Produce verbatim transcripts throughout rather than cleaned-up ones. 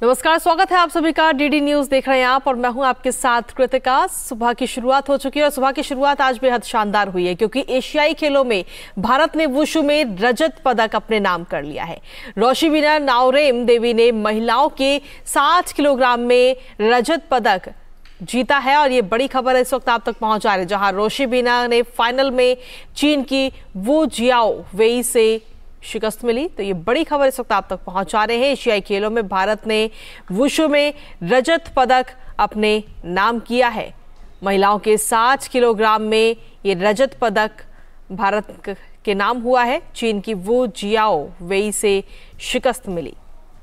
नमस्कार, स्वागत है आप सभी का। डीडी न्यूज देख रहे हैं आप और मैं हूं आपके साथ कृतिका। सुबह की शुरुआत हो चुकी है और सुबह की शुरुआत आज बेहद शानदार हुई है क्योंकि एशियाई खेलों में भारत ने वुशु में रजत पदक अपने नाम कर लिया है। रोशिबिना नाओरेम देवी ने महिलाओं के साठ किलोग्राम में रजत पदक जीता है और ये बड़ी खबर इस वक्त आप तक पहुंचा रहे, जहां रोशिबिना ने फाइनल में चीन की वू जियाओ वेई से शिकस्त मिली। तो ये बड़ी खबर इस वक्त आप तक पहुंचा रहे हैं। एशियाई खेलों में भारत ने वुशु में रजत पदक अपने नाम किया है। महिलाओं के साठ किलोग्राम में ये रजत पदक भारत के नाम हुआ है। चीन की वू जियाओ वेई से शिकस्त मिली।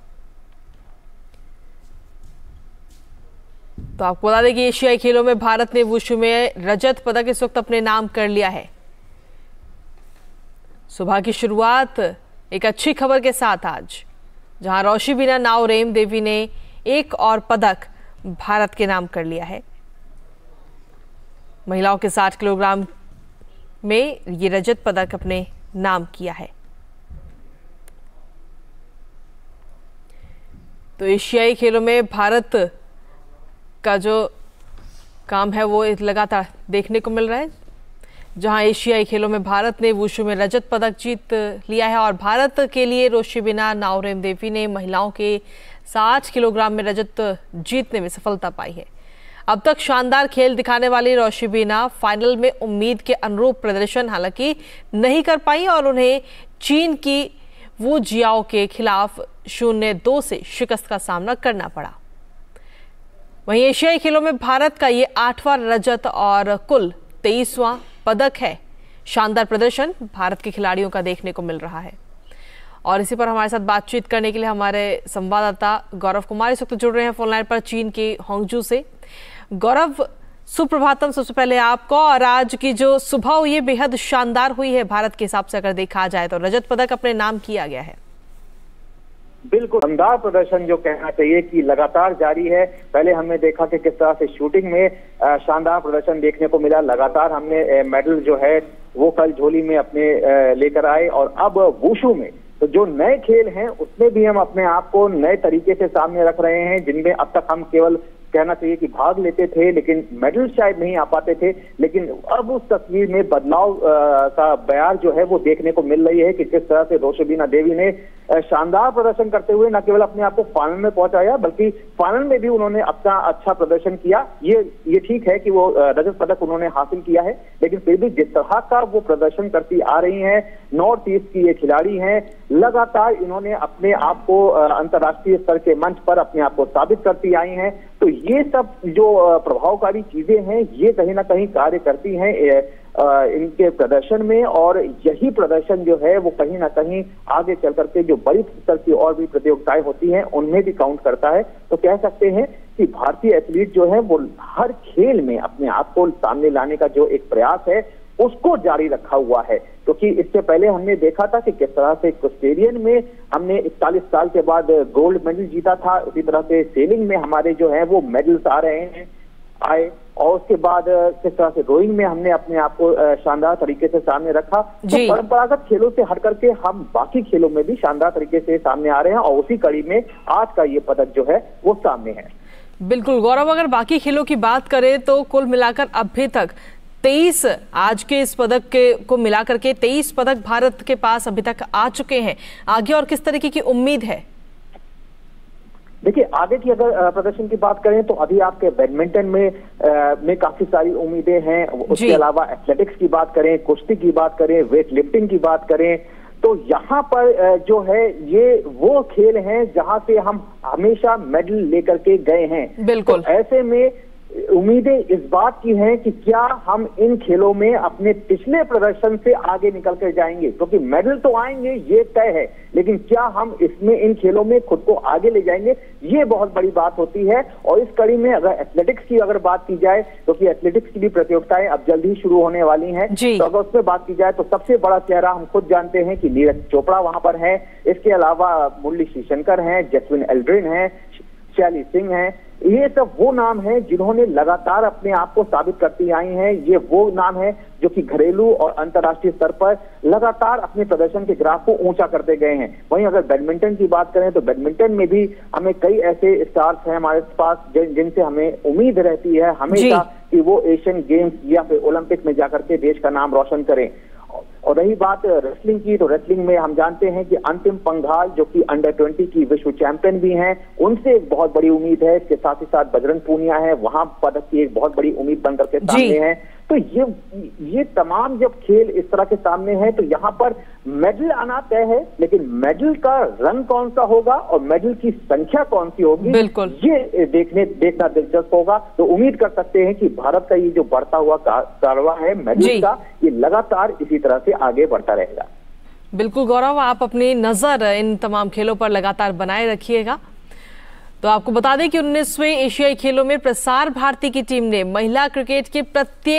तो आपको बता दें कि एशियाई खेलों में भारत ने वुशु में रजत पदक इस वक्त अपने नाम कर लिया है। सुबह की शुरुआत एक अच्छी खबर के साथ आज, जहां रोशिबिना नाओरेम देवी ने एक और पदक भारत के नाम कर लिया है। महिलाओं के साठ किलोग्राम में ये रजत पदक अपने नाम किया है। तो एशियाई खेलों में भारत का जो काम है वो लगातार देखने को मिल रहा है, जहां एशियाई खेलों में भारत ने वुशु में रजत पदक जीत लिया है और भारत के लिए रोशिबिना नाओरेम देवी ने महिलाओं के साठ किलोग्राम में रजत जीतने में सफलता पाई है। अब तक शानदार खेल दिखाने वाली रोशिबिना फाइनल में उम्मीद के अनुरूप प्रदर्शन हालांकि नहीं कर पाई और उन्हें चीन की वू जियाओ के खिलाफ शून्य दो से शिकस्त का सामना करना पड़ा। वहीं एशियाई खेलों में भारत का ये आठवां रजत और कुल तेईसवां पदक है। शानदार प्रदर्शन भारत के खिलाड़ियों का देखने को मिल रहा है और इसी पर हमारे साथ बातचीत करने के लिए हमारे संवाददाता गौरव कुमार इस वक्त जुड़ रहे हैं फोन लाइन पर चीन के होंगजू से। गौरव, सुप्रभातम सबसे पहले आपको। और आज की जो सुबह हुई है बेहद शानदार हुई है भारत के हिसाब से अगर देखा जाए तो रजत पदक अपने नाम किया गया है। बिल्कुल शानदार प्रदर्शन जो कहना चाहिए कि लगातार जारी है। पहले हमने देखा कि किस तरह से शूटिंग में शानदार प्रदर्शन देखने को मिला। लगातार हमने मेडल जो है वो कल झोली में अपने लेकर आए और अब वुशु में तो जो नए खेल हैं उसमें भी हम अपने आप को नए तरीके से सामने रख रहे हैं, जिनमें अब तक हम केवल कहना चाहिए कि भाग लेते थे लेकिन मेडल शायद नहीं आ पाते थे। लेकिन अब उस तस्वीर में बदलाव का बयार जो है वो देखने को मिल रही है कि किस तरह से रोशिबिना देवी ने शानदार प्रदर्शन करते हुए न केवल अपने आप को फाइनल में पहुंचाया बल्कि फाइनल में भी उन्होंने अपना अच्छा प्रदर्शन किया। ये ये ठीक है कि वो रजत पदक उन्होंने हासिल किया है, लेकिन फिर भी जिस तरह का वो प्रदर्शन करती आ रही हैं, नॉर्थ ईस्ट की ये खिलाड़ी हैं, लगातार इन्होंने अपने आप को अंतर्राष्ट्रीय स्तर के मंच पर अपने आप को साबित करती आई हैं। तो ये सब जो प्रभावकारी चीजें हैं ये कहीं ना कहीं कार्य करती हैं इनके प्रदर्शन में और यही प्रदर्शन जो है वो कहीं ना कहीं आगे चल करके जो बड़ी स्तर की और भी प्रतियोगिताएं होती हैं उनमें भी काउंट करता है। तो कह सकते हैं कि भारतीय एथलीट जो है वो हर खेल में अपने आप को सामने लाने का जो एक प्रयास है उसको जारी रखा हुआ है, क्योंकि तो इससे पहले हमने देखा था कि किस तरह से ऑस्ट्रेलियन में हमने इकतालीस साल के बाद गोल्ड मेडल जीता था। उसी तरह से सेलिंग में हमारे जो है वो मेडल्स आ रहे हैं आए और उसके बाद किस तरह से रोइंग में हमने अपने आप को शानदार तरीके से सामने रखा। तो परंपरागत खेलों से हट करके हम बाकी खेलों में भी शानदार तरीके से सामने आ रहे हैं और उसी कड़ी में आज का ये पदक जो है वो सामने है। बिल्कुल गौरव, अगर बाकी खेलों की बात करें तो कुल मिलाकर अभी तक तेईस आज के इस पदक के को मिलाकर के तेईस पदक भारत के पास अभी तक आ चुके हैं। आगे और किस तरीके की उम्मीद है? देखिए, आगे की अगर प्रदर्शन की बात करें तो अभी आपके बैडमिंटन में आ, में काफी सारी उम्मीदें हैं। उसके अलावा एथलेटिक्स की बात करें, कुश्ती की बात करें, वेट लिफ्टिंग की बात करें तो यहाँ पर जो है ये वो खेल हैं जहां से हम हमेशा मेडल लेकर के गए हैं। बिल्कुल। तो ऐसे में उम्मीदें इस बात की हैं कि क्या हम इन खेलों में अपने पिछले प्रदर्शन से आगे निकल कर जाएंगे, क्योंकि तो मेडल तो आएंगे ये तय है, लेकिन क्या हम इसमें इन खेलों में खुद को आगे ले जाएंगे ये बहुत बड़ी बात होती है। और इस कड़ी में अगर एथलेटिक्स की अगर बात की जाए क्योंकि तो एथलेटिक्स की भी प्रतियोगिताएं अब जल्द ही शुरू होने वाली हैं, तो अगर उसमें बात की जाए तो सबसे बड़ा चेहरा हम खुद जानते हैं कि नीरज चोपड़ा वहां पर है। इसके अलावा मुरली श्रीशंकर हैं, जसविन एल्ड्रिन है, शैली सिंह हैं, ये सब वो नाम है जिन्होंने लगातार अपने आप को साबित करती आई हैं। ये वो नाम है जो कि घरेलू और अंतर्राष्ट्रीय स्तर पर लगातार अपने प्रदर्शन के ग्राफ को ऊंचा करते गए हैं। वहीं अगर बैडमिंटन की बात करें तो बैडमिंटन में भी हमें कई ऐसे स्टार्स हैं हमारे पास जिनसे हमें उम्मीद रहती है हमेशा कि वो एशियन गेम्स या फिर ओलंपिक में जाकर के देश का नाम रोशन करें। और रही बात रेसलिंग की, तो रेसलिंग में हम जानते हैं कि अंतिम पंघाल जो कि अंडर ट्वेंटी की विश्व चैंपियन भी हैं, उनसे एक बहुत बड़ी उम्मीद है। इसके साथ ही साथ बजरंग पूनिया है, वहां पदक की एक बहुत बड़ी उम्मीद बनकर के सामने है। तो ये ये तमाम जब खेल इस तरह के सामने हैं तो यहाँ पर मेडल आना तय है, लेकिन मेडल का रंग कौन सा होगा और मेडल की संख्या कौन सी होगी, बिल्कुल ये देखने देखना दिलचस्प होगा। तो उम्मीद कर सकते हैं कि भारत का ये जो बढ़ता हुआ कारवां है मेडल का, ये लगातार इसी तरह से आगे बढ़ता रहेगा। बिल्कुल गौरव, आप अपनी नजर इन तमाम खेलों पर लगातार बनाए रखिएगा। तो आपको बता दें कि उन्नीसवें एशियाई खेलों में प्रसार भारती की टीम ने महिला क्रिकेट के प्रत्येक